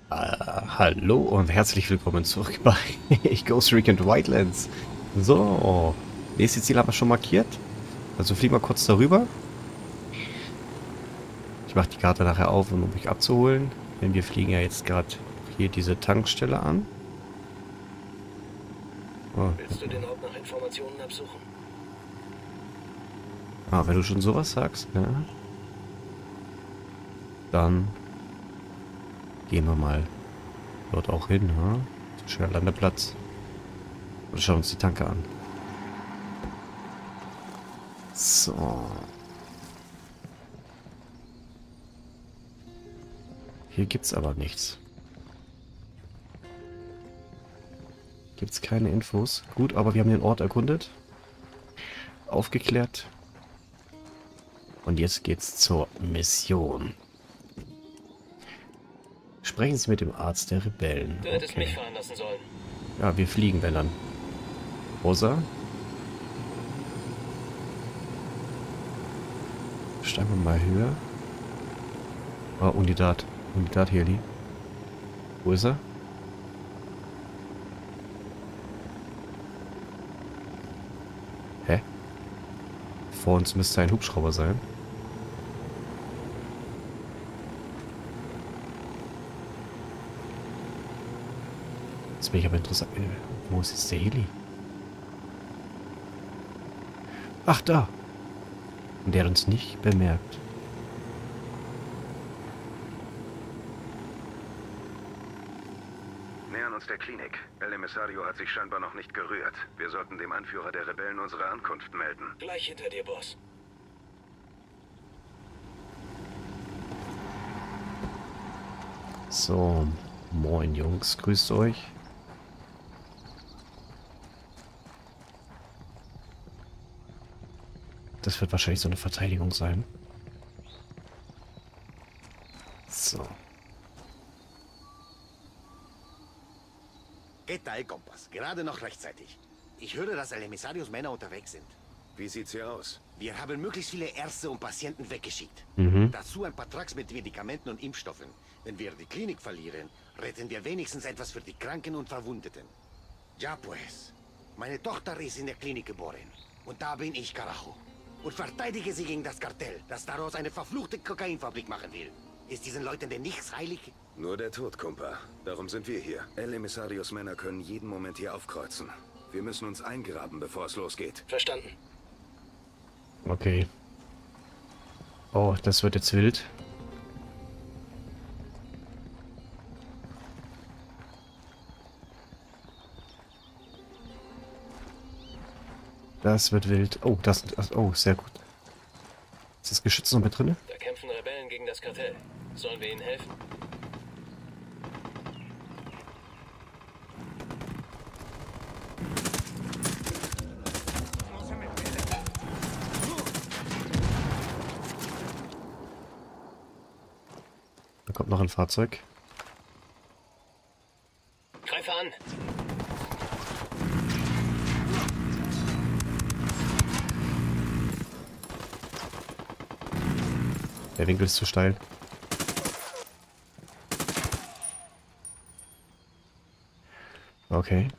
Hallo und herzlich willkommen zurück bei Ghost Recon Wildlands. So, nächstes Ziel haben wir schon markiert. Also fliegen wir kurz darüber. Ich mache die Karte nachher auf, um mich abzuholen. Denn wir fliegen ja jetzt gerade hier diese Tankstelle an. Oh. Willst du den Ort nach Informationen absuchen? Wenn du schon sowas sagst, ja. Dann gehen wir mal dort auch hin, ha? Schöner Landeplatz. Und schauen uns die Tanke an. So. Hier gibt's aber nichts. Gibt's keine Infos. Gut, aber wir haben den Ort erkundet. Aufgeklärt. Und jetzt geht's zur Mission. Sprechen Sie mit dem Arzt der Rebellen. Du hättest mich fahren lassen sollen. Ja, wir fliegen, wenn dann. Rosa. Steigen wir mal höher. Oh, Unidat. Unidat Heli. Wo ist er? Hä? Vor uns müsste ein Hubschrauber sein. Jetzt bin ich aber interessant. Wo ist jetzt der Heli? Ach, da. Und der hat uns nicht bemerkt. Nähern uns der Klinik. El Emissario hat sich scheinbar noch nicht gerührt. Wir sollten dem Anführer der Rebellen unsere Ankunft melden. Gleich hinter dir, Boss. So, moin Jungs, grüßt euch. Das wird wahrscheinlich so eine Verteidigung sein. So. ¿Qué tal, Kompas? Gerade noch rechtzeitig. Ich höre, dass El Emisarios Männer unterwegs sind. Wie sieht's hier aus? Wir haben möglichst viele Ärzte und Patienten weggeschickt. Dazu ein paar Trucks mit Medikamenten und Impfstoffen. Wenn wir die Klinik verlieren, retten wir wenigstens etwas für die Kranken und Verwundeten. Ja, pues. Meine Tochter ist in der Klinik geboren. Und da bin ich, Carajo. Und verteidige sie gegen das Kartell, das daraus eine verfluchte Kokainfabrik machen will. Ist diesen Leuten denn nichts heilig? Nur der Tod, Kumpa. Darum sind wir hier. El Emissarios Männer können jeden Moment hier aufkreuzen. Wir müssen uns eingraben, bevor es losgeht. Verstanden. Okay. Oh, das wird jetzt wild. Das wird wild. Oh, oh, sehr gut. Ist das Geschütz noch mit drin? Da kämpfen Rebellen gegen das Kartell. Sollen wir ihnen helfen? Da kommt noch ein Fahrzeug. Greife an! Der Winkel ist zu steil. Okay.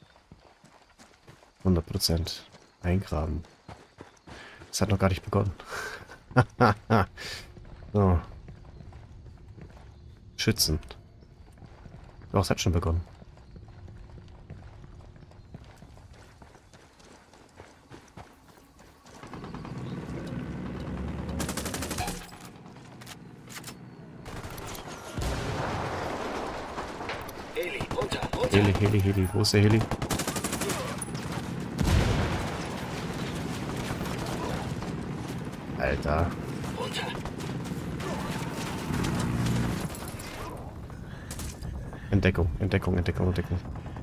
100%. Eingraben. Das hat noch gar nicht begonnen. So. Schützen. Doch, es hat schon begonnen. Heli, runter! Heli, Heli, Heli. Wo ist der Heli? Alter. Runter! Entdeckung, Entdeckung, Entdeckung, Entdeckung.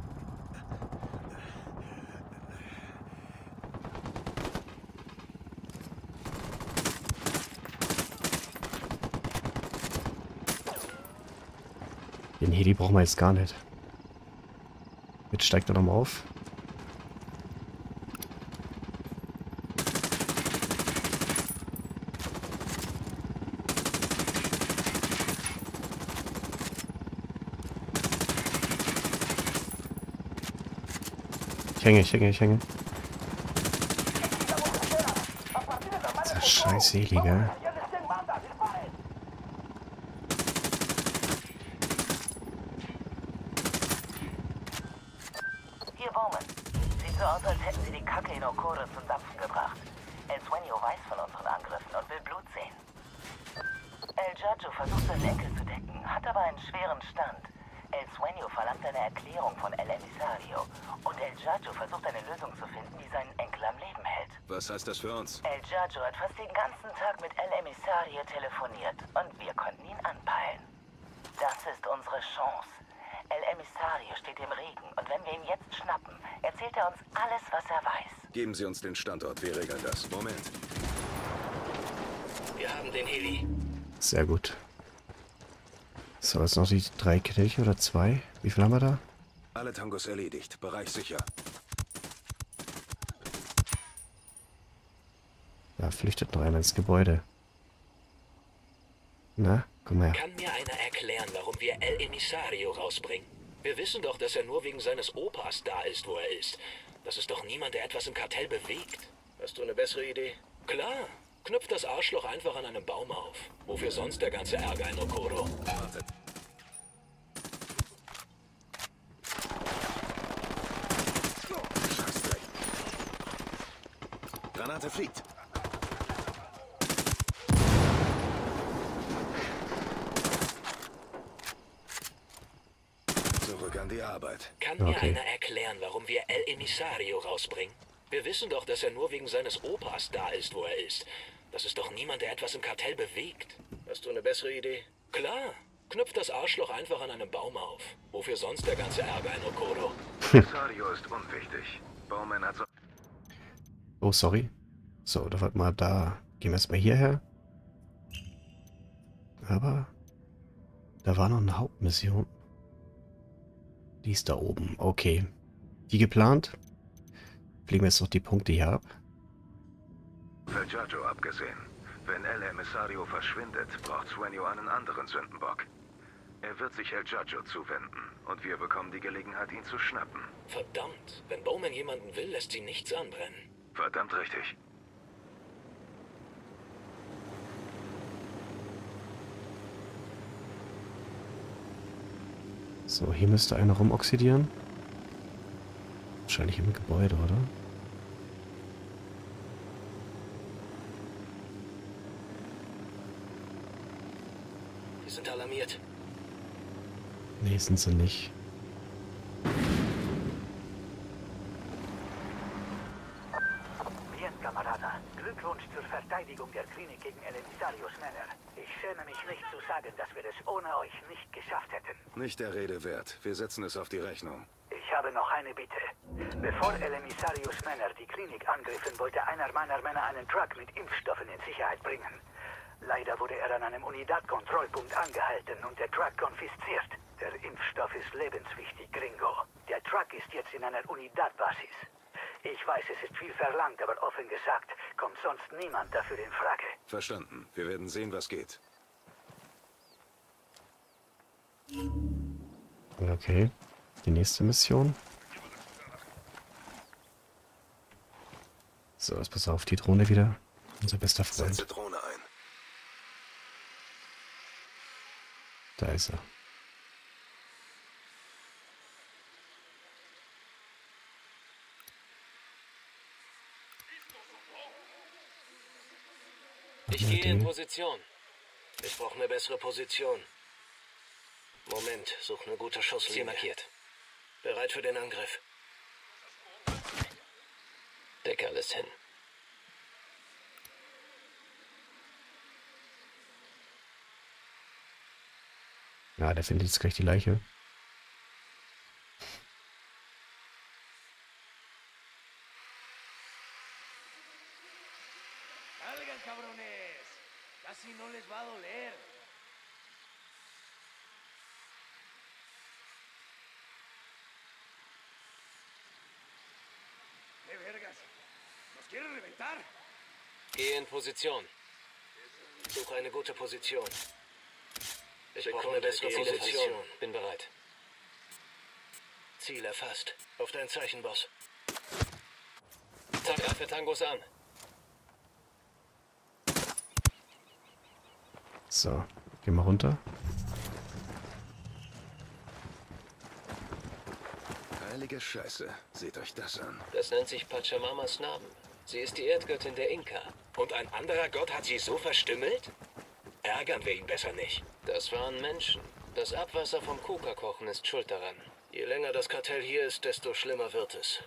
Den Heli brauchen wir jetzt gar nicht. Jetzt steigt er nochmal auf. hänge. Dieser scheiß Selige. Hier, Bowman. Sieht so aus, als hätten sie die Kacke in Okoro zum Dampfen gebracht. El Sueño weiß von unseren Angriffen und will Blut sehen. El Giorgio versucht, seinen Enkel zu decken, hat aber einen schweren Stand. El Sueño verlangt eine Erklärung von El Emisario. Und El Giorgio versucht, eine Lösung zu finden, die seinen Enkel am Leben hält. Was heißt das für uns? El Giorgio hat fast den ganzen Tag mit El Emisario telefoniert und wir konnten ihn anpeilen. Das ist unsere Chance. El Emisario steht im Regen und wenn wir ihn jetzt schnappen, erzählt er uns alles, was er weiß. Geben Sie uns den Standort, wir regeln das. Moment. Wir haben den Heli. Sehr gut. So, jetzt noch die 3 Kelche oder 2. Wie viel haben wir da? Alle Tangos erledigt. Bereich sicher. Da flüchtet noch einer ins Gebäude. Na, komm her. Kann mir einer erklären, warum wir El Emisario rausbringen? Wir wissen doch, dass er nur wegen seines Opas da ist, wo er ist. Das ist doch niemand, der etwas im Kartell bewegt. Hast du eine bessere Idee? Klar. Knüpft das Arschloch einfach an einem Baum auf. Wofür sonst der ganze Ärger in Okoro? Wartet. Scheißdreck. Granate fliegt. Zurück an die Arbeit. Kann mir Okay. einer erklären, warum wir El Emisario rausbringen? Wir wissen doch, dass er nur wegen seines Opas da ist, wo er ist. Das ist doch niemand, der etwas im Kartell bewegt. Hast du eine bessere Idee? Klar. Knüpft das Arschloch einfach an einem Baum auf. Wofür sonst der ganze Ärger in Okoro? Emisario ist unwichtig. Bowman hat so... Oh, sorry. So, da warte mal, da gehen wir erstmal hierher. Aber da war noch eine Hauptmission. Die ist da oben. Okay. Die geplant. Fliegen wir jetzt noch die Punkte hier ab. Für Giorgio abgesehen. Wenn El Emisario verschwindet, braucht Sueño einen anderen Sündenbock. Er wird sich El Giorgio zuwenden und wir bekommen die Gelegenheit, ihn zu schnappen. Verdammt. Wenn Bowman jemanden will, lässt sie nichts anbrennen. Verdammt richtig. So, hier müsste einer rumoxidieren. Wahrscheinlich im Gebäude, oder? Die sind alarmiert. Nee, sind sie nicht. Bien, Kamerada. Glückwunsch zur Verteidigung der Klinik gegen El Emisarios Männer. Ich schäme mich nicht zu sagen, dass wir es ohne euch nicht geschafft hätten. Nicht der Rede wert. Wir setzen es auf die Rechnung. Ich habe noch eine Bitte. Bevor El Emisarios Männer die Klinik angriffen, wollte einer meiner Männer einen Truck mit Impfstoffen in Sicherheit bringen. Leider wurde er an einem Unidad-Kontrollpunkt angehalten und der Truck konfisziert. Der Impfstoff ist lebenswichtig, Gringo. Der Truck ist jetzt in einer Unidad-Basis. Ich weiß, es ist viel verlangt, aber offen gesagt, kommt sonst niemand dafür in Frage. Verstanden. Wir werden sehen, was geht. Okay. Die nächste Mission. So, jetzt pass auf, die Drohne wieder. Unser bester Freund. Setze Drohne ein. Da ist er. Ich gehe in Position. Ich brauche eine bessere Position. Moment, such eine gute Schusslinie. Ziel markiert. Bereit für den Angriff. Deck alles hin. Ja, der findet jetzt gleich die Leiche. Salgan, cabrones. Casi no les va a doler. ¡Qué vergas! ¿Nos quiere reventar? Gehe in Position. Suche eine gute Position. Ich brauche eine bessere Position. Bin bereit. Ziel erfasst. Auf dein Zeichen, Boss. Tango für Tangos an. So, gehen wir runter. Heilige Scheiße, seht euch das an. Das nennt sich Pachamamas Namen. Sie ist die Erdgöttin der Inka. Und ein anderer Gott hat sie so verstümmelt? Ärgern wir ihn besser nicht. Das waren Menschen. Das Abwasser vom Kuka-Kochen ist schuld daran. Je länger das Kartell hier ist, desto schlimmer wird es.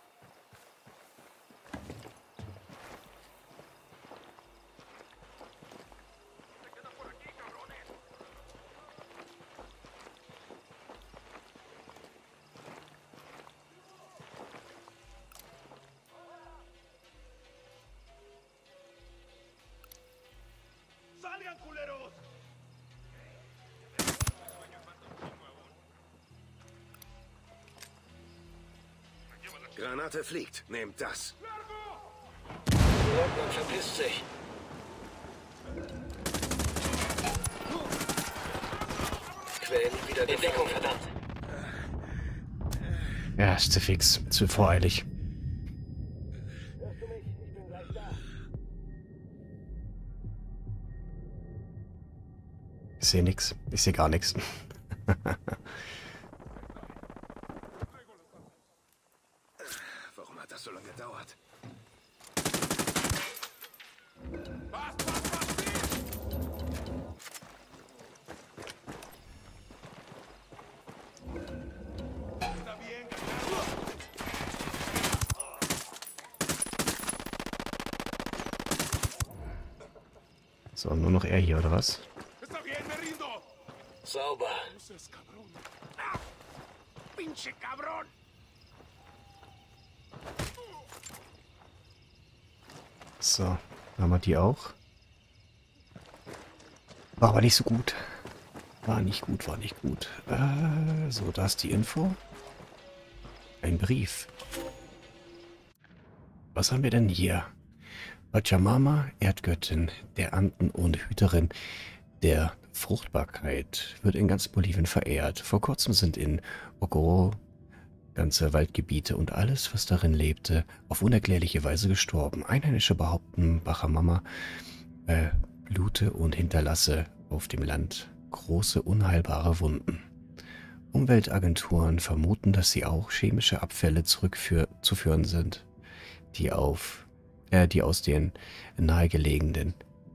Granate fliegt. Nehmt das. Der Leutnant verpisst sich. Quellen wieder in Deckung, verdammt. Ja, ist zu fix. Zu voreilig. Hörst du mich? Ich bin gleich da. Ich sehe nichts. Ich sehe gar nichts. Warum hat das so lange gedauert? So, nur noch er hier, oder was? Sauber. So, haben wir die auch. War aber nicht so gut. War nicht gut, war nicht gut. So, da ist die Info. Ein Brief. Was haben wir denn hier? Pachamama, Erdgöttin der Anden und Hüterin der Fruchtbarkeit, wird in ganz Bolivien verehrt. Vor kurzem sind in Ocoro ganze Waldgebiete und alles, was darin lebte, auf unerklärliche Weise gestorben. Einheimische behaupten, Pachamama blute und hinterlasse auf dem Land große, unheilbare Wunden. Umweltagenturen vermuten, dass sie auch chemische Abfälle zurückzuführen sind, die aus den nahegelegenen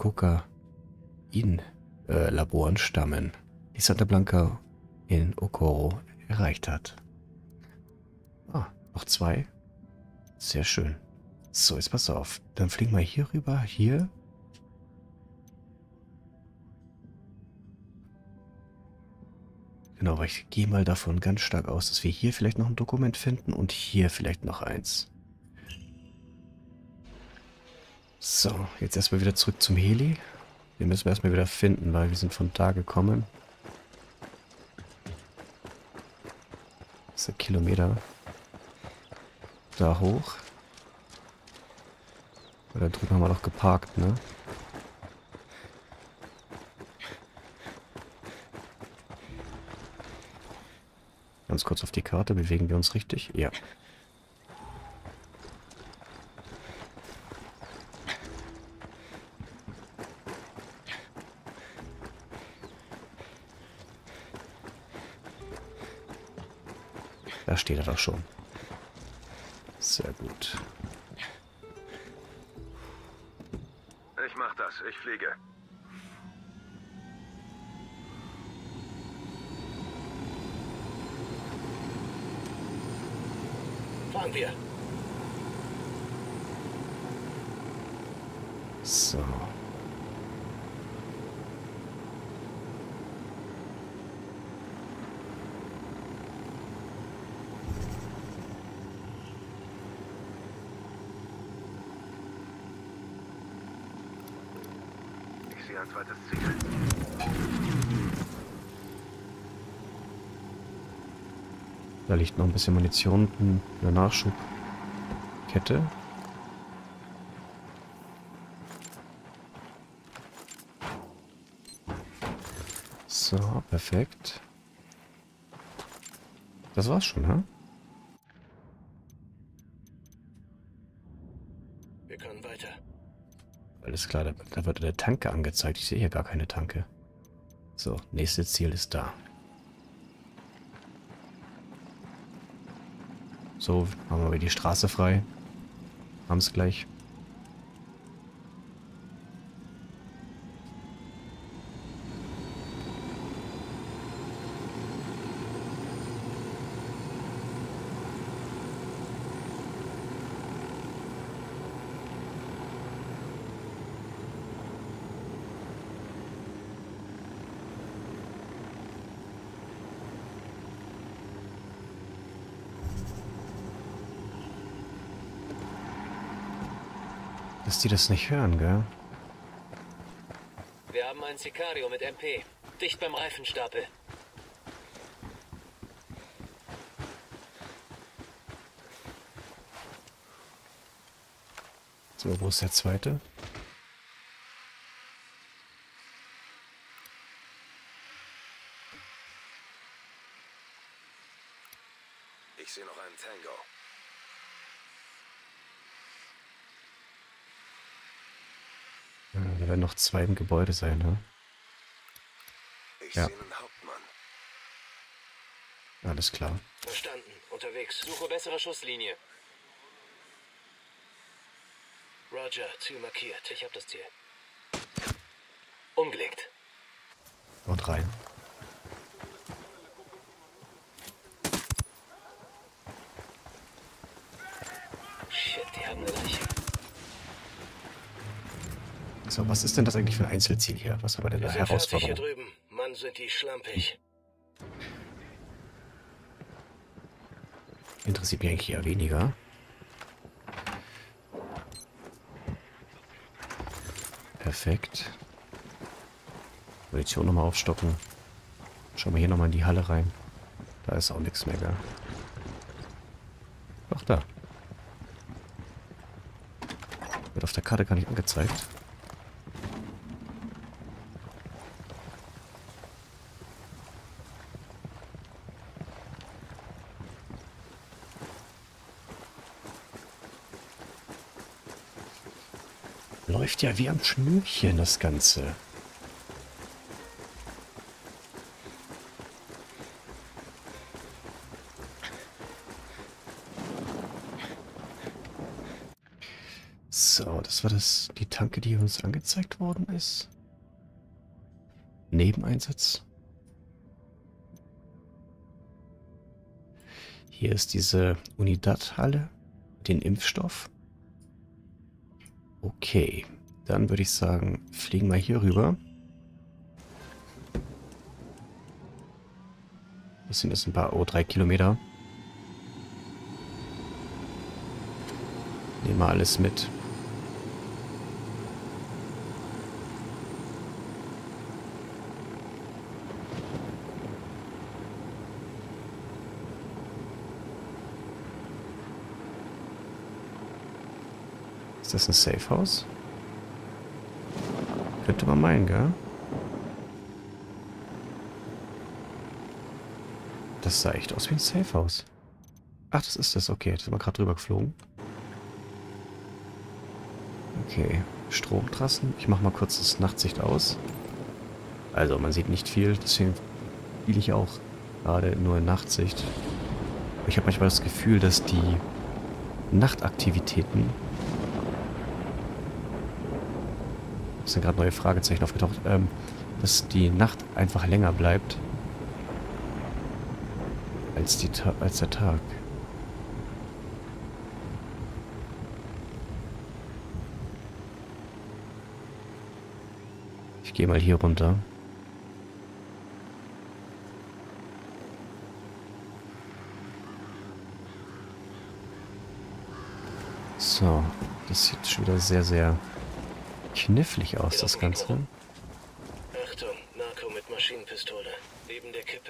Kokain-Laboren stammen, die Santa Blanca in Ocoro erreicht hat. Ah, noch 2. Sehr schön. So, jetzt pass auf. Dann fliegen wir hier rüber. Hier. Genau, ich gehe mal davon ganz stark aus, dass wir hier vielleicht noch ein Dokument finden und hier vielleicht noch eins. So, jetzt erstmal wieder zurück zum Heli. Den müssen wir erstmal wieder finden, weil wir sind von da gekommen. Das ist ein Kilometer da hoch. Da drüben haben wir noch geparkt, ne? Ganz kurz auf die Karte, bewegen wir uns richtig? Ja. Da steht er doch schon. Sehr gut. Ich mach das. Ich fliege. Fahren wir. So. Ich sehe ein zweites Ziel. Da liegt noch ein bisschen Munition in der Nachschubkette. So, perfekt. Das war's schon, ha? Alles klar, da wird eine Tanke angezeigt. Ich sehe hier gar keine Tanke. So, nächstes Ziel ist da. So, machen wir die Straße frei. Haben es gleich. Dass die das nicht hören, gell? Wir haben einen Sicario mit MP. Dicht beim Reifenstapel. So, wo ist der zweite? Ich sehe noch einen Tango. Da werden noch zwei im Gebäude sein, ne? Ich Ja. sehe einen Hauptmann. Alles klar. Verstanden. Unterwegs. Suche bessere Schusslinie. Roger, Ziel markiert. Ich habe das Ziel. Umgelegt. Und rein. Shit, die haben eine Leiche. So, was ist denn das eigentlich für ein Einzelziel hier? Was haben wir denn da Wir sind fertig hier Herausforderung? drüben. Mann, sind die schlampig. Interessiert mich eigentlich eher weniger. Perfekt. Munition nochmal aufstocken. Schauen wir hier nochmal in die Halle rein. Da ist auch nichts mehr, gell? Doch, da. Wird auf der Karte gar nicht angezeigt. Läuft ja wie am Schnürchen, das Ganze. So, das war die Tanke, die uns angezeigt worden ist. Nebeneinsatz. Hier ist diese Unidad-Halle, den Impfstoff. Okay, dann würde ich sagen, fliegen wir hier rüber. Das sind jetzt ein paar, 3 Kilometer. Nehmen wir alles mit. Ist das ein Safehouse? Könnte man meinen, gell? Das sah echt aus wie ein Safehouse. Ach, das ist das. Okay, das sind wir gerade drüber geflogen. Okay, Stromtrassen. Ich mache mal kurz das Nachtsicht aus. Also, man sieht nicht viel, deswegen spiele ich auch gerade nur in Nachtsicht. Ich habe manchmal das Gefühl, dass die Nachtaktivitäten... Es sind gerade neue Fragezeichen aufgetaucht. Dass die Nacht einfach länger bleibt als der Tag. Ich gehe mal hier runter. So, das sieht schon wieder sehr, sehr knifflig aus, das Ganze. Achtung, Narco mit Maschinenpistole. Neben der Kippe.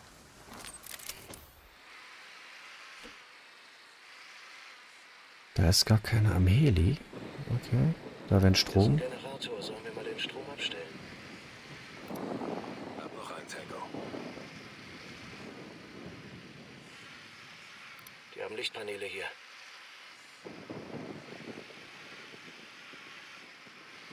Da ist gar keine am Heli. Okay, da wäre Strom. Das ist ein Generator. Sollen wir mal den Strom abstellen? Hab noch einen Tango. Die haben Lichtpaneele hier.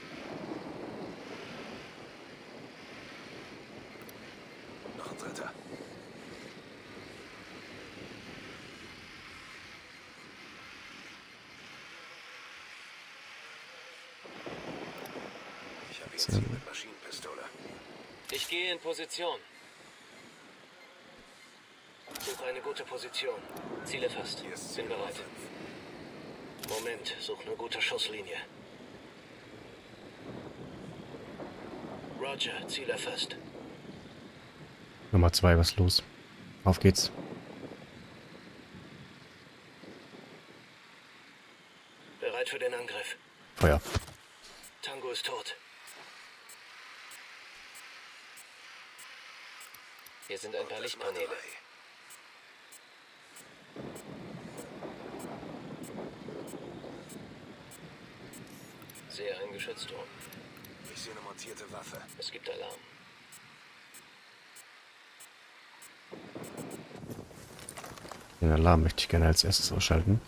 Ziel mit Maschinenpistole. Ich gehe in Position. Suche eine gute Position. Ziele fast. Bin bereit. Moment, such eine gute Schusslinie. Roger, Ziel erfasst. Nummer 2, was ist los? Auf geht's. Bereit für den Angriff. Feuer. Tango ist tot. Hier sind ein paar Lichtpaneele. Sehe ein Geschützturm. Ich sehe eine montierte Waffe. Es gibt Alarm. Den Alarm möchte ich gerne als erstes ausschalten.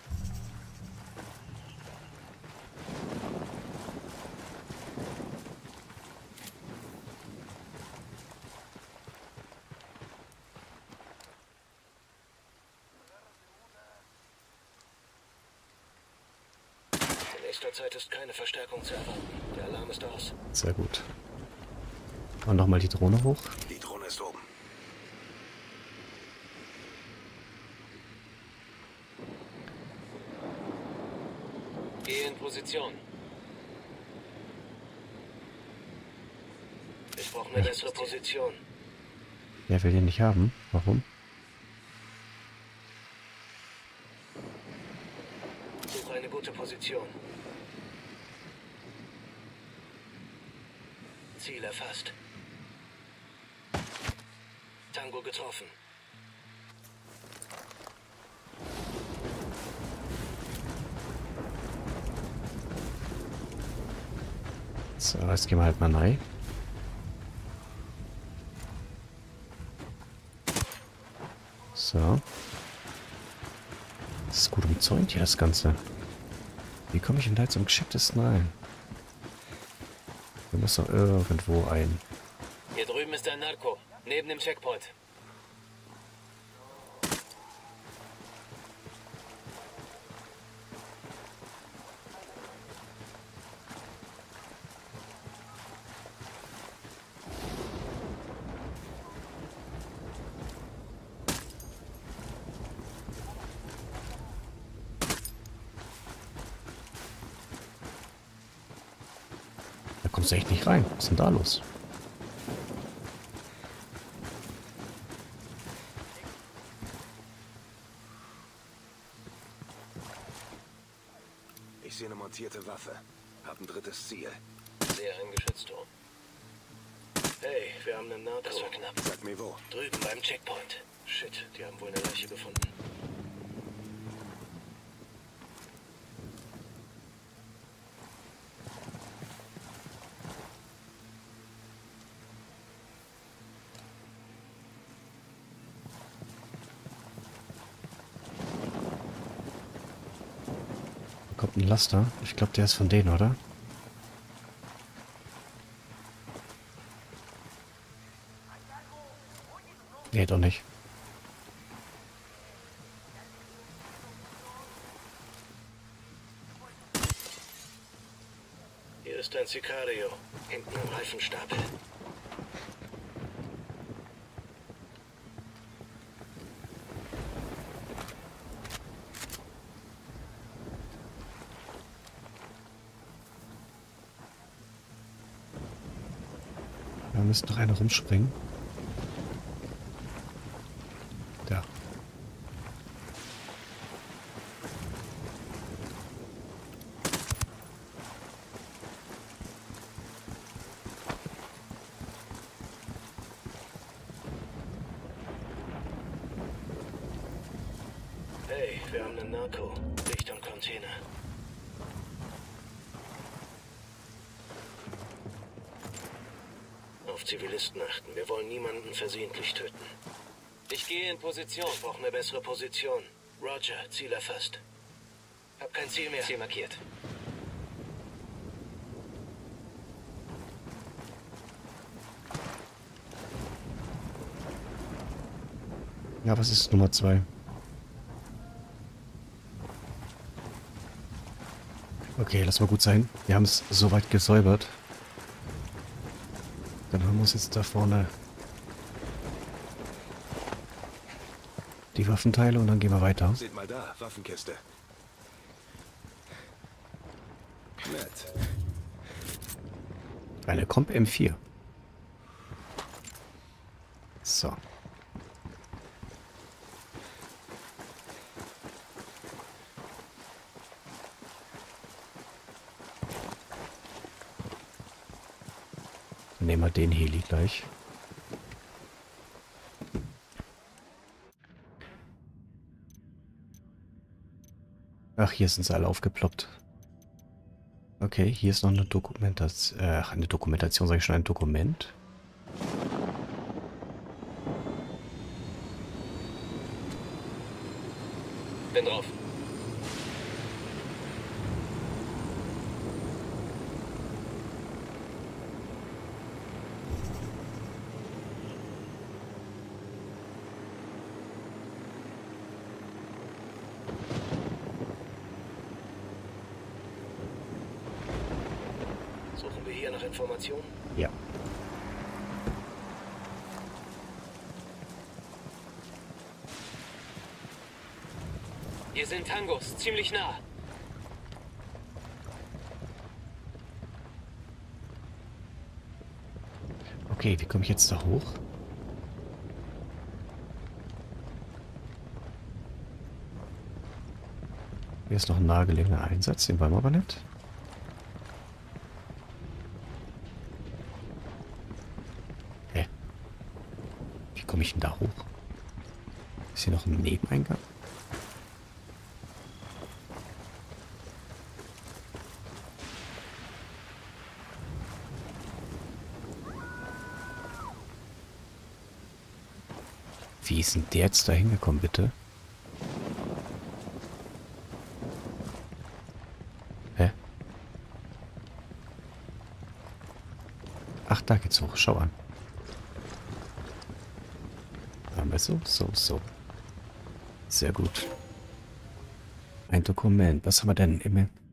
In nächster Zeit ist keine Verstärkung zu erwarten. Der Alarm ist aus. Sehr gut. Und nochmal die Drohne hoch. Die Drohne ist oben. Gehe in Position. Ich brauche eine bessere Position. Wer will den nicht haben? Warum? Suche eine gute Position. Ziel erfasst. Tango getroffen. So, jetzt gehen wir halt mal rein. So. Das ist gut umzäunt hier, das Ganze. Wie komme ich denn da jetzt am geschicktesten rein? Hier muss doch irgendwo ein... Hier drüben ist ein Narco. Neben dem Checkpoint. Da kommst du echt nicht rein. Was ist denn da los? Ich sehe eine montierte Waffe. Hab ein drittes Ziel. Sehe ein Geschützturm. Hey, wir haben einen Narco. Das war knapp. Sag mir wo. Drüben beim Checkpoint. Shit, die haben wohl eine Leiche gefunden. Da kommt ein Laster. Ich glaube, der ist von denen, oder? Nee, doch nicht. Hier ist ein Sicario. Hinten am Reifenstapel. Da müsste noch einer rumspringen. Da. Hey, wir haben einen Narco. Richtung Container. Auf Zivilisten achten. Wir wollen niemanden versehentlich töten. Ich gehe in Position. Brauche eine bessere Position. Roger, Ziel erfasst. Hab kein Ziel mehr. Ziel markiert. Ja, was ist Nummer 2? Okay, lass mal gut sein. Wir haben es soweit gesäubert. Dann haben wir uns jetzt da vorne die Waffenteile und dann gehen wir weiter. Seht mal da, Waffenkiste. Nett. Eine Comp M4. So. Dann nehmen wir den Heli gleich. Ach, hier sind sie alle aufgeploppt. Okay, hier ist noch eine Dokumentation, sage ich schon, ein Dokument. Bin drauf. Suchen wir hier nach Informationen? Ja. Hier sind Tangos, ziemlich nah. Okay, wie komme ich jetzt da hoch? Hier ist noch ein nahegelegener Einsatz, den wollen wir aber nicht. Hä? Wie komme ich denn da hoch? Ist hier noch ein Nebeneingang? Wie ist denn der jetzt da hingekommen, bitte? Hä? Ach, da geht's hoch. Schau an. Haben wir so? So. Sehr gut. Ein Dokument. Was haben wir denn?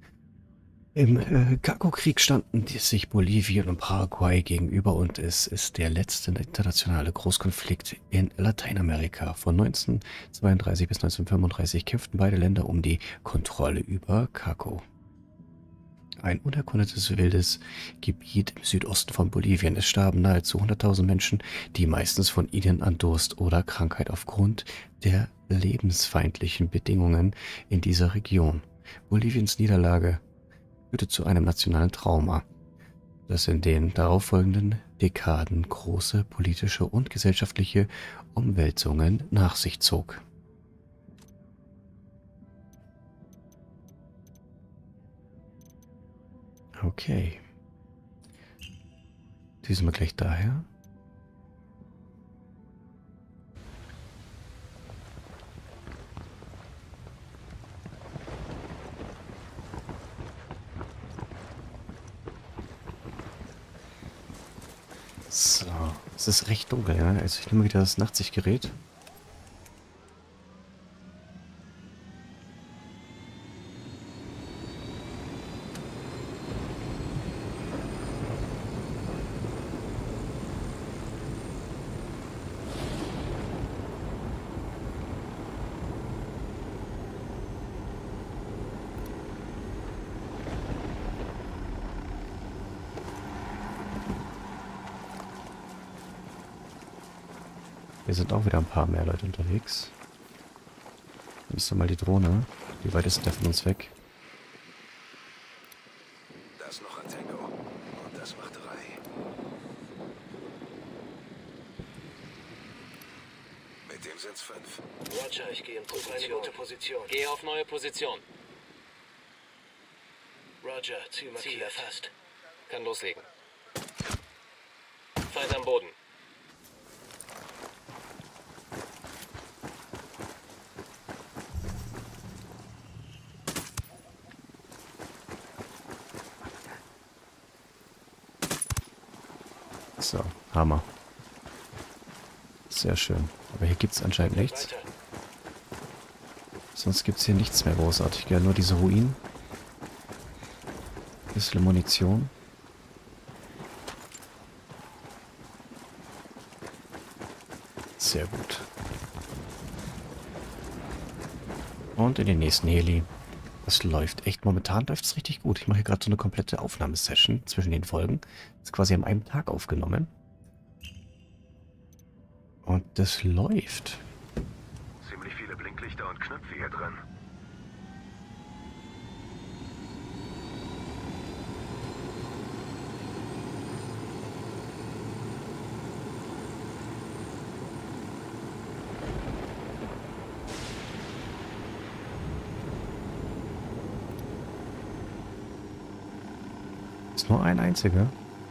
Im Chaco-Krieg standen sich Bolivien und Paraguay gegenüber und es ist der letzte internationale Großkonflikt in Lateinamerika. Von 1932 bis 1935 kämpften beide Länder um die Kontrolle über Chaco. Ein unerkundetes wildes Gebiet im Südosten von Bolivien. Es starben nahezu 100.000 Menschen, die meistens von ihnen an Durst oder Krankheit aufgrund der lebensfeindlichen Bedingungen in dieser Region. Boliviens Niederlage führte zu einem nationalen Trauma, das in den darauffolgenden Dekaden große politische und gesellschaftliche Umwälzungen nach sich zog. Okay. Düsen wir gleich daher. So, es ist recht dunkel, ja. Also ich nehme wieder das Nachtsichtgerät. Hier sind auch wieder ein paar mehr Leute unterwegs. Dann ist doch mal die Drohne. Wie weit ist der von uns weg? Das noch ein Tango. Und das macht 3. Mit dem sind's 5. Roger, ich gehe in Position. Geh auf neue Position. Roger, Ziel markiert. Erfasst. Kann loslegen. Feind am Boden. So, Hammer. Sehr schön. Aber hier gibt es anscheinend nichts. Weiter. Sonst gibt es hier nichts mehr großartig. Ja, nur diese Ruinen. Bisschen Munition. Sehr gut. Und in den nächsten Heli. Das läuft echt. Momentan läuft es richtig gut. Ich mache hier gerade so eine komplette Aufnahmesession zwischen den Folgen. Das ist quasi an einem Tag aufgenommen. Und das läuft. Ziemlich viele Blinklichter und Knöpfe hier drin. Ist nur ein einziger.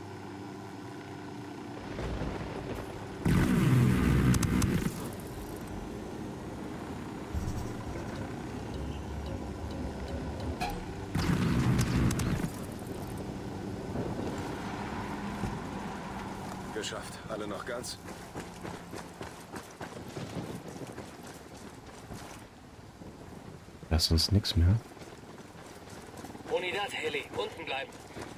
Geschafft. Alle noch ganz? Da ist sonst nichts mehr. Unidad, Heli, unten bleiben.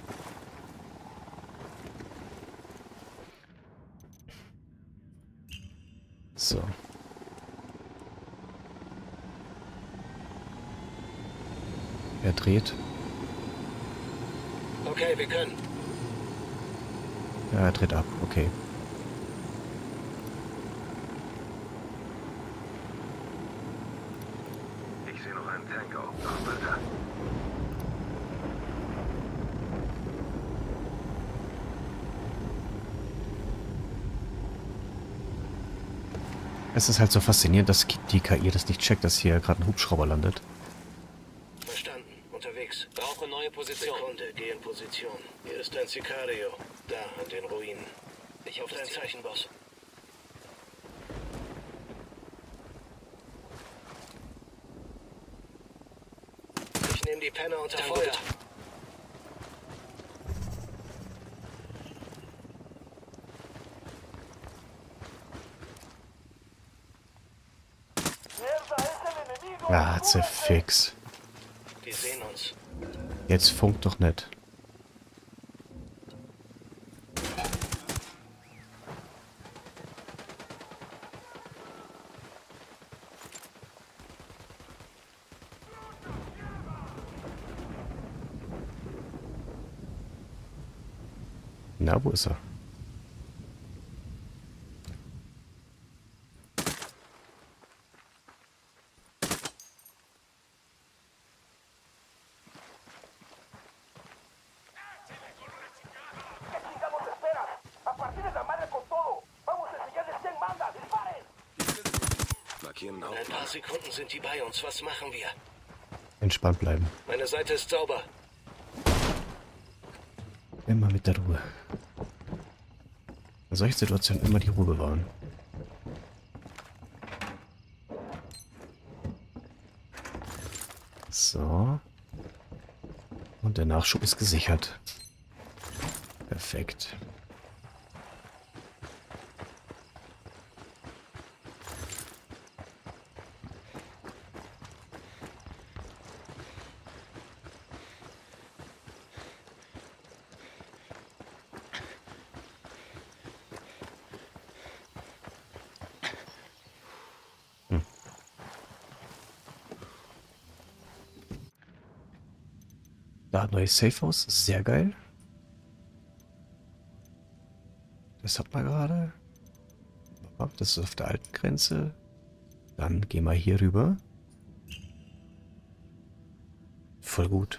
So. Er dreht. Okay, wir können. Ja, er dreht ab. Okay. Ich sehe noch einen Tango. Noch weiter. Es ist halt so faszinierend, dass die KI das nicht checkt, dass hier gerade ein Hubschrauber landet. Verstanden. Unterwegs. Brauche neue Position. Sekunde, geh in Position. Hier ist ein Sicario. Da, an den Ruinen. Ich auf dein Zeichen, Boss. Ich nehme die Penner unter Feuer. Ja, zerfix. Die sehen uns. Jetzt funkt doch nicht. Na, wo ist er? Markieren In ein Hauptmann. paar Sekunden sind die bei uns. Was machen wir? Entspannt bleiben. Meine Seite ist sauber. Immer mit der Ruhe. In solchen Situationen immer die Ruhe bewahren. So. Und der Nachschub ist gesichert. Perfekt. Da, neues Safehouse. Sehr geil. Das hat man gerade. Das ist auf der alten Grenze. Dann gehen wir hier rüber. Voll gut.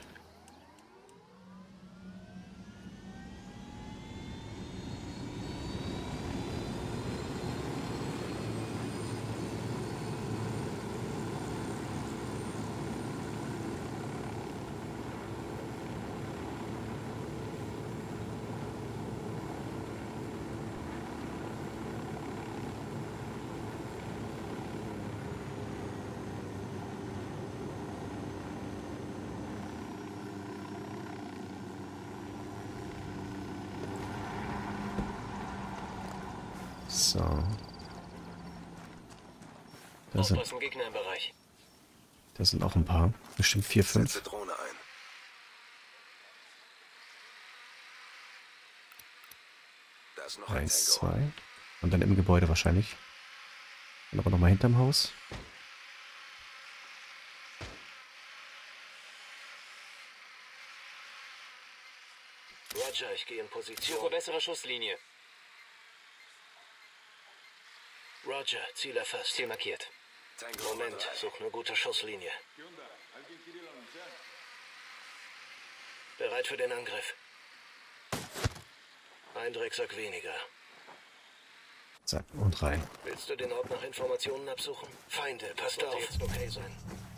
So. Aufpassen, Gegner im Bereich. Da sind auch ein paar. Bestimmt 4, 5. Setze Drohne ein. Da ist noch ein 1, Tango. 2. Und dann im Gebäude wahrscheinlich. Bin aber nochmal hinterm Haus. Roger, ich gehe in Position. Suche bessere Schusslinie. Roger, Ziel erfasst. Ziel markiert. Moment, such eine gute Schusslinie. Bereit für den Angriff. Ein Drecksack weniger. Zack, und rein. Willst du den Ort nach Informationen absuchen? Feinde, passt auf. Jetzt okay sein.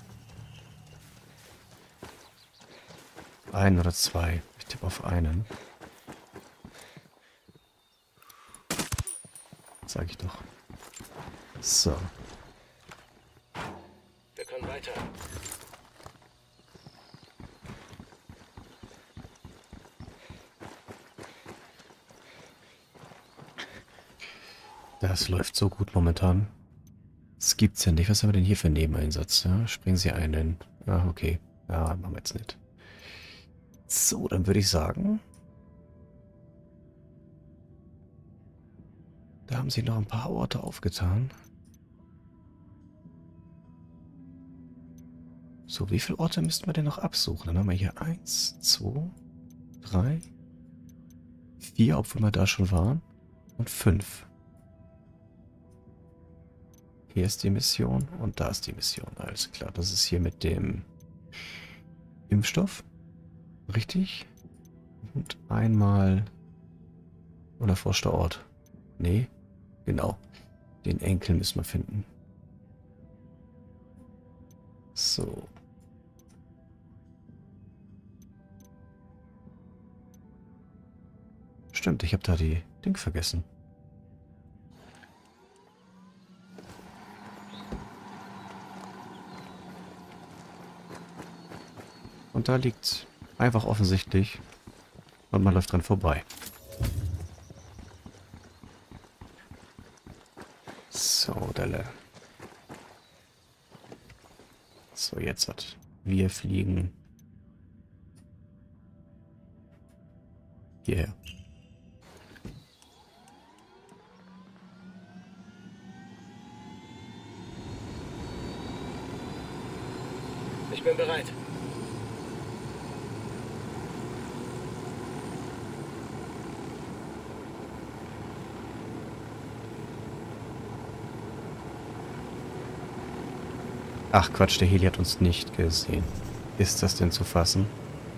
Ein oder zwei. Ich tippe auf einen. Sag ich doch. So. Wir können weiter. Das läuft so gut momentan. Das gibt's ja nicht. Was haben wir denn hier für einen Nebeneinsatz? Ja, springen Sie ein. Ah, okay. Ja, machen wir jetzt nicht. So, dann würde ich sagen, da haben sie noch ein paar Orte aufgetan. So, wie viele Orte müssten wir denn noch absuchen? Dann haben wir hier 1, 2, 3, 4, obwohl wir da schon waren. Und 5. Hier ist die Mission und da ist die Mission. Alles klar, das ist hier mit dem Impfstoff. Richtig? Und einmal unerforschter Ort. Nee, genau. Den Enkel müssen wir finden. So. Stimmt, ich habe da die Ding vergessen. Und da liegt's. Einfach offensichtlich. Und man läuft dran vorbei. So, Delle. So, jetzt hat. Wir fliegen hierher. Ich bin bereit. Ach Quatsch, der Heli hat uns nicht gesehen. Ist das denn zu fassen?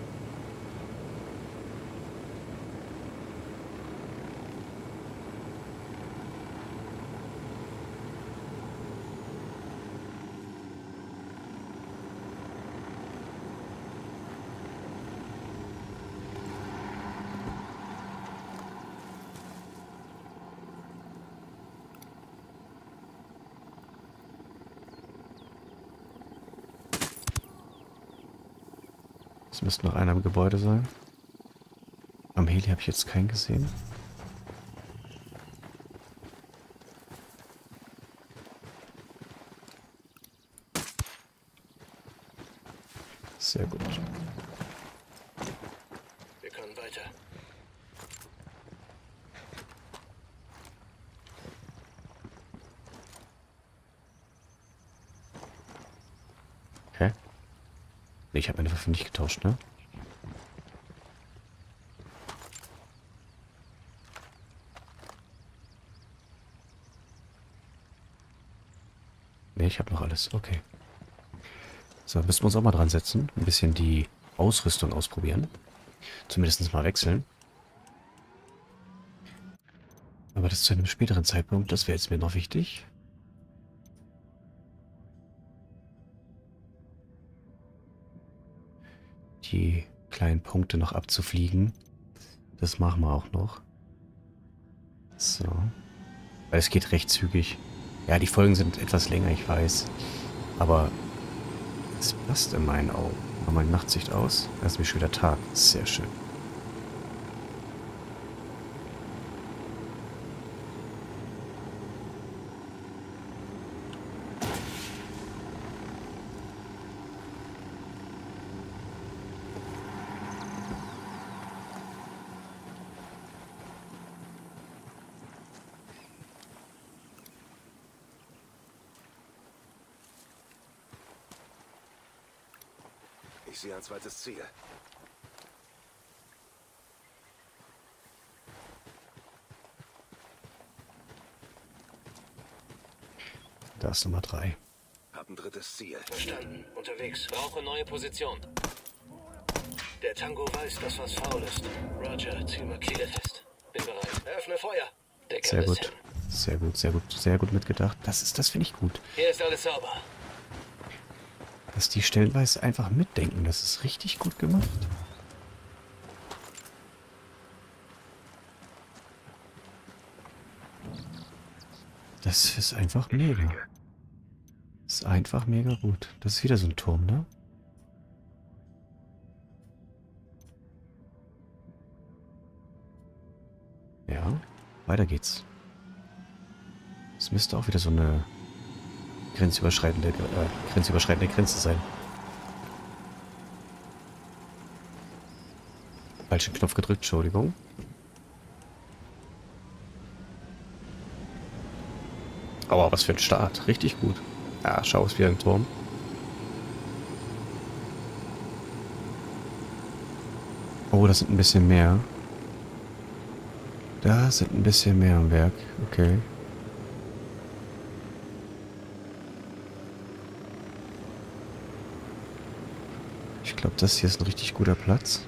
Es müsste noch einer im Gebäude sein. Am Heli habe ich jetzt keinen gesehen. Sehr gut. Wir können weiter. Hä? Nee, ich habe meine Waffe nicht getauscht, ne? Nee, ich habe noch alles. Okay. So, müssen wir uns auch mal dran setzen. Ein bisschen die Ausrüstung ausprobieren. Zumindest mal wechseln. Aber das zu einem späteren Zeitpunkt, das wäre jetzt mir noch wichtig. Die kleinen Punkte noch abzufliegen. Das machen wir auch noch. So. Weil es geht recht zügig. Ja, die Folgen sind etwas länger, ich weiß. Aber es passt in meinen Augen. Mach mal die Nachtsicht aus. Da ist nämlich schon wieder Tag. Sehr schön. Ich sehe ein zweites Ziel. Da ist Nummer 3. Hab ein drittes Ziel. Verstanden. Unterwegs. Brauche neue Position. Der Tango weiß, dass was faul ist. Roger, zieh markiere fest. Bin bereit. Eröffne Feuer. Decke Sehr alles gut. hin. Sehr gut, sehr gut, sehr gut mitgedacht. Das finde ich gut. Hier ist alles sauber. Dass die stellenweise einfach mitdenken. Das ist richtig gut gemacht. Das ist einfach mega. Das ist einfach mega gut. Das ist wieder so ein Turm, ne? Ja, weiter geht's. Es müsste auch wieder so eine grenzüberschreitende Grenze sein. Falschen Knopf gedrückt, Entschuldigung. Aber was für ein Start. Richtig gut. Ja, schau, ist wieder ein Turm. Oh, das sind ein bisschen mehr. Da sind ein bisschen mehr am Werk. Okay. Ich glaube, das hier ist ein richtig guter Platz.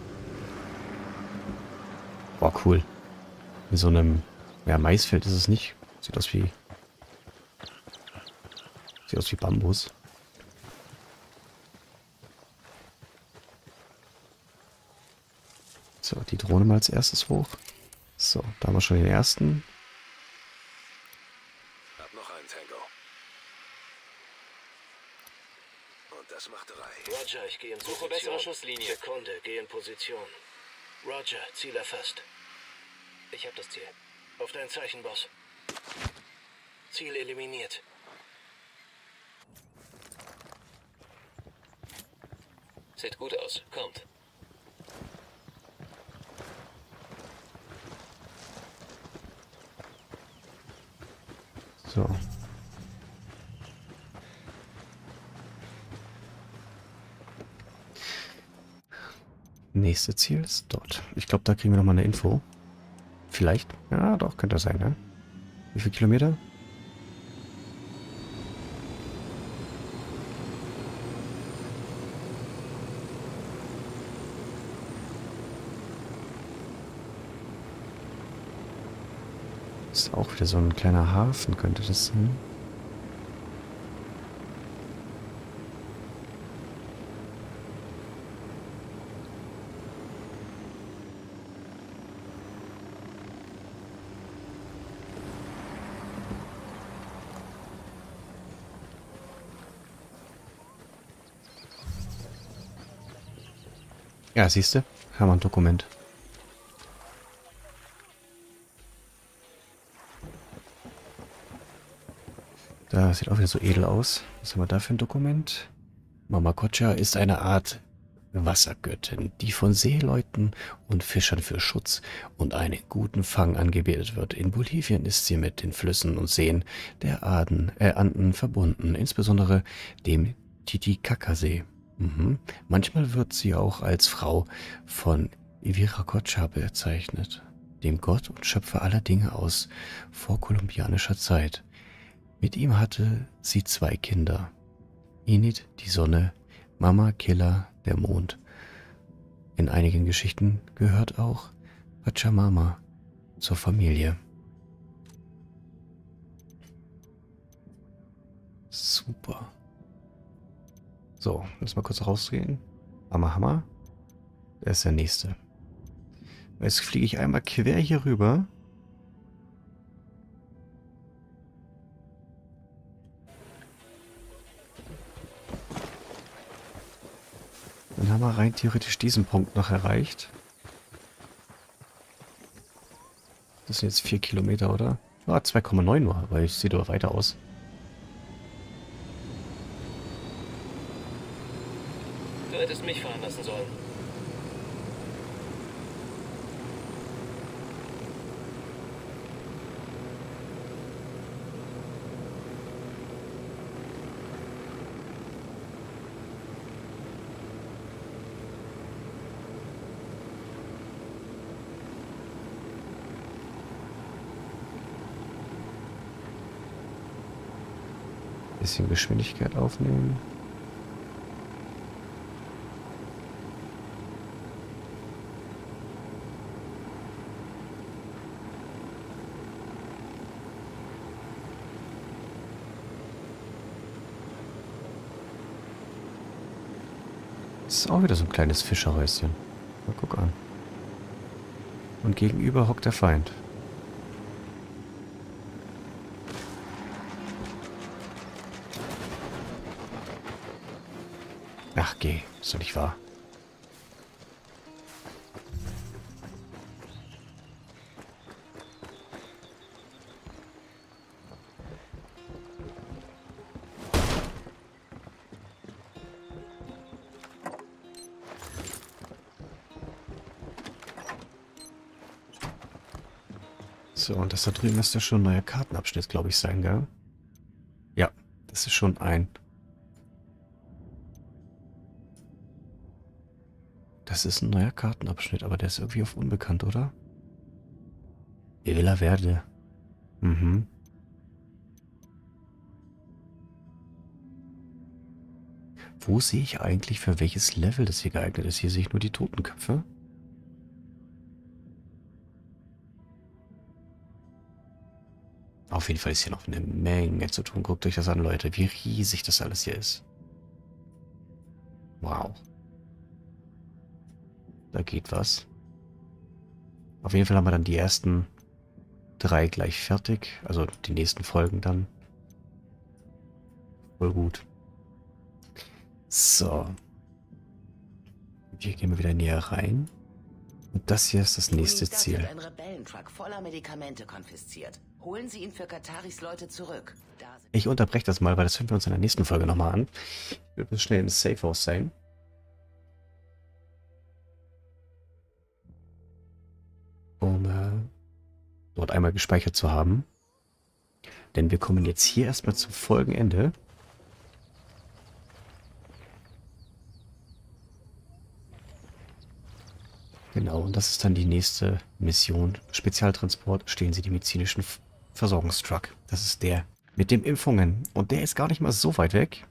Boah, cool. In so einem, ja, Maisfeld ist es nicht. Sieht aus wie Bambus. So, die Drohne mal als erstes hoch. So, da haben wir schon den ersten. Hab noch einen Tango. Und das macht 3. Roger, ich gehe in Position. Suche bessere Schusslinie. Sekunde, geh in Position. Roger, Ziel erfasst. Ich hab das Ziel. Auf dein Zeichen, Boss. Ziel eliminiert. Sieht gut aus. Kommt. So. Nächste Ziel ist dort. Ich glaube, da kriegen wir nochmal eine Info. Vielleicht. Ja, doch, könnte das sein, ne? Wie viele Kilometer? Ist auch wieder so ein kleiner Hafen, könnte das sein. Ja, siehst du? Haben wir ein Dokument. Da sieht auch wieder so edel aus. Was haben wir da für ein Dokument? Mama Kocha ist eine Art Wassergöttin, die von Seeleuten und Fischern für Schutz und einen guten Fang angebetet wird. In Bolivien ist sie mit den Flüssen und Seen der Anden verbunden, insbesondere dem Titicacasee. Manchmal wird sie auch als Frau von Viracocha bezeichnet, dem Gott und Schöpfer aller Dinge aus vorkolumbianischer Zeit. Mit ihm hatte sie 2 Kinder. Init, die Sonne, Mama Killa, der Mond. In einigen Geschichten gehört auch Pachamama zur Familie. Super. So, lass mal kurz rausgehen. Hammer. Der ist der nächste. Jetzt fliege ich einmal quer hier rüber. Dann haben wir rein theoretisch diesen Punkt noch erreicht. Das sind jetzt 4 Kilometer, oder? Ah, 2,9 nur, aber ich sehe doch weiter aus. Du hättest mich fahren lassen sollen. Bisschen Geschwindigkeit aufnehmen. Das ist auch wieder so ein kleines Fischerhäuschen. Mal guck an. Und gegenüber hockt der Feind. Ach, geh. Ist doch nicht wahr. So, und das da drüben müsste schon ein neuer Kartenabschnitt, glaube ich, sein, gell? Ja, das ist schon ein... Das ist ein neuer Kartenabschnitt, aber der ist irgendwie auf unbekannt, oder? Villa Verde. Mhm. Wo sehe ich eigentlich, für welches Level das hier geeignet ist? Hier sehe ich nur die Totenköpfe. Auf jeden Fall ist hier noch eine Menge zu tun. Guckt euch das an, Leute, wie riesig das alles hier ist. Wow. Da geht was. Auf jeden Fall haben wir dann die ersten 3 gleich fertig. Also die nächsten Folgen dann. Voll gut. So. Hier gehen wir wieder näher rein. Und das hier ist das nächste Ziel. Ein Rebellentruck voller Medikamente konfisziert. Holen Sie ihn für Kataris Leute zurück. Ich unterbreche das mal, weil das hören wir uns in der nächsten Folge nochmal an. Ich will bis schnell ins Safe House sein. Um dort einmal gespeichert zu haben. Denn wir kommen jetzt hier erstmal zum Folgenende. Genau, und das ist dann die nächste Mission. Spezialtransport, stehlen Sie die medizinischen Versorgungstruck. Das ist der mit den Impfungen. Und der ist gar nicht mal so weit weg.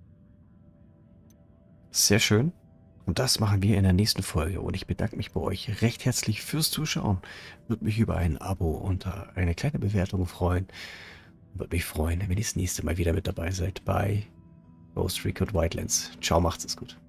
Sehr schön. Und das machen wir in der nächsten Folge. Und ich bedanke mich bei euch recht herzlich fürs Zuschauen. Würde mich über ein Abo und eine kleine Bewertung freuen. Würde mich freuen, wenn ihr das nächste Mal wieder mit dabei seid bei Ghost Recon Wildlands. Ciao, macht's es gut.